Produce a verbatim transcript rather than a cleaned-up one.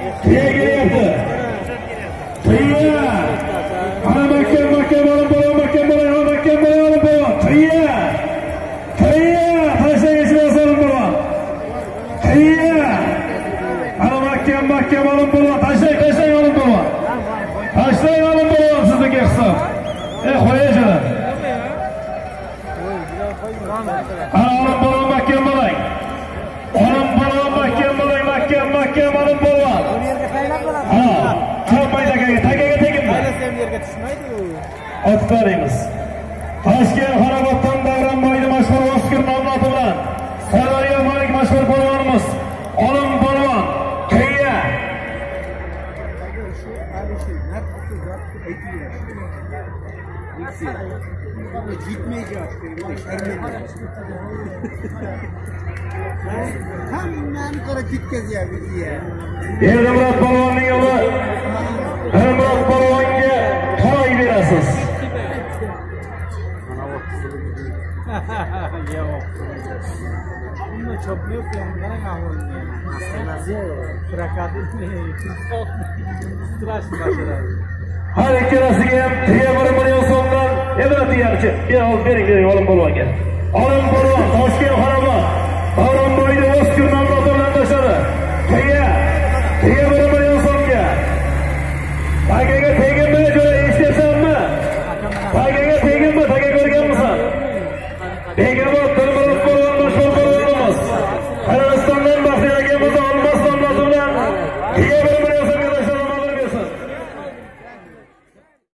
Tiye geliyordu. Tiye. Ana mahkem mahkem alın bolo, mahkem bolo, ana mahkem bolo alın bolo. Tiye. Tiye. Taşla geçmez alın bolo. Tiye. Ana mahkem mahkem alın bolo. Taşla taşla alın bolo. Taşla alın bolo sizni keksa. E koyacağım. Ana alın bolo mahkem bolo. Alın bolo mahkem bolo, mahkem mahkem alın bolo. Ha. Kalmayın takaya, takaya tekin mi? Otlarımız. Toshkent Xaroboddan Davronboyni mashhur Oskar nomlati bilan Sirdaryo Malik mashhur polvonimiz Olim polvon Tiya. Hamman qara ketkazyapti diye. Erdimurod polvonning yo'li Erdimurod polvonga to'y berasiz. Bununla çöplüğü yapıyorlar kahvaltı. Nasıl? Bırakadın mı? Straşlı başlar. Har ikkalasiga ham Tiya bir million so'mdan Ebrat Tiyarchi. Bir ol bering, bering Olim polvonga. Olim polvon Toshkent Xarobod Davronboyni Oskar nomlati bilan tashladi. Tiya. Tiya bir million so'mga. Takaga teginmi? Jo'ra eshitasanmi? Takaga teginmi? Taka ko'rganmisan? Tegami